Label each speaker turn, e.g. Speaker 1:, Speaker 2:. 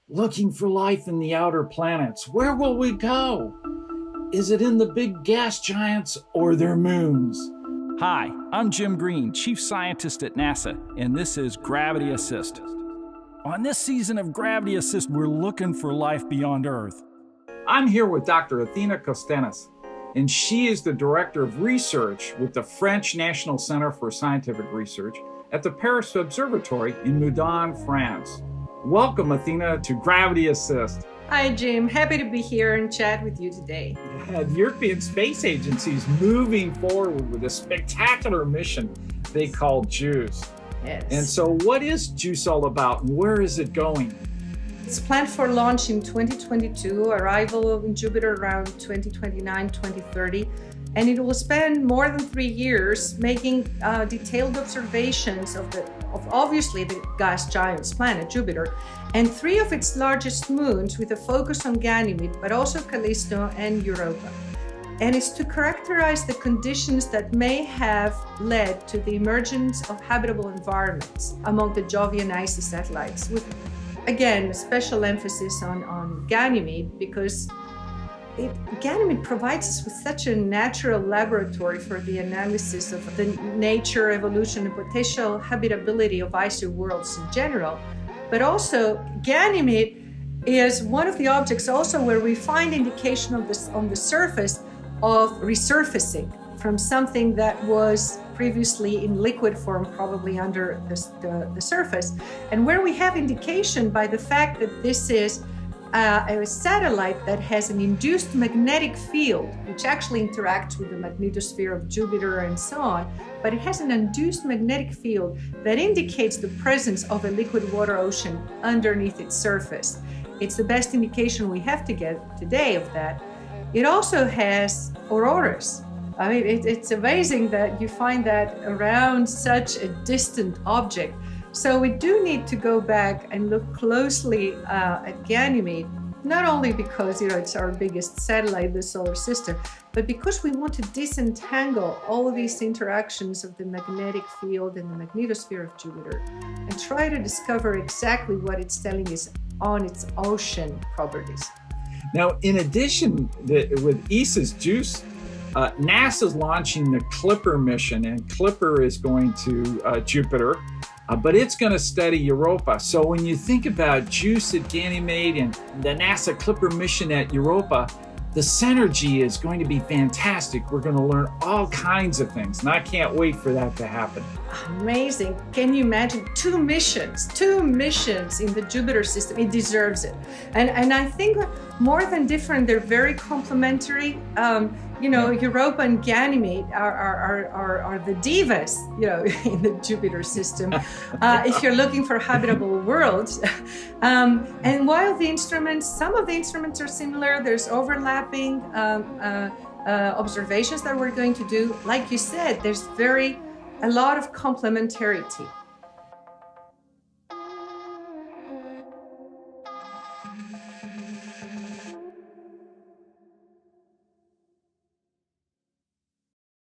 Speaker 1: looking for life in the outer planets. Where will we go? Is it in the big gas giants or their moons?
Speaker 2: Hi, I'm Jim Green, Chief Scientist at NASA, and this is Gravity Assist. On this season of Gravity Assist, we're looking for life beyond Earth.
Speaker 1: I'm here with Dr. Athena Coustenis, and she is the Director of Research with the French National Center for Scientific Research at the Paris Observatory in Meudon, France. Welcome, Athena, to Gravity Assist.
Speaker 3: Hi, Jim. Happy to be here and chat with you today.
Speaker 1: Yeah, the European Space Agency is moving forward with a spectacular mission they call JUICE.
Speaker 3: Yes.
Speaker 1: And so what is JUICE all about and where is it going?
Speaker 3: It's planned for launch in 2022, arrival in Jupiter around 2029, 2030, and it will spend more than 3 years making detailed observations of obviously the gas giant's planet, Jupiter, and 3 of its largest moons with a focus on Ganymede, but also Callisto and Europa. And it's to characterize the conditions that may have led to the emergence of habitable environments among the Jovian icy satellites, with, again, a special emphasis on Ganymede, because Ganymede provides us with such a natural laboratory for the analysis of the nature, evolution, and potential habitability of icy worlds in general. But also, Ganymede is one of the objects also where we find indication of this on the surface of resurfacing from something that was previously in liquid form, probably under the surface, and where we have indication by the fact that this is a satellite that has an induced magnetic field, which actually interacts with the magnetosphere of Jupiter and so on, but it has an induced magnetic field that indicates the presence of a liquid water ocean underneath its surface. It's the best indication we have to get today of that. It also has auroras. I mean, it's amazing that you find that around such a distant object. So we do need to go back and look closely at Ganymede, not only because it's our biggest satellite in the solar system, but because we want to disentangle all of these interactions of the magnetic field and the magnetosphere of Jupiter and try to discover exactly what it's telling us on its ocean properties.
Speaker 1: Now, in addition, with ESA's JUICE, NASA's launching the Clipper mission, and Clipper is going to Jupiter, but it's going to study Europa. So when you think about JUICE at Ganymede and the NASA Clipper mission at Europa, the synergy is going to be fantastic. We're going to learn all kinds of things, and I can't wait for that to happen.
Speaker 3: Amazing. Can you imagine 2 missions in the Jupiter system? It deserves it. And I think more than different, they're very complementary. Europa and Ganymede are the divas, in the Jupiter system, if you're looking for habitable worlds. And while some of the instruments are similar, there's overlapping observations that we're going to do. Like you said, there's a lot of complementarity.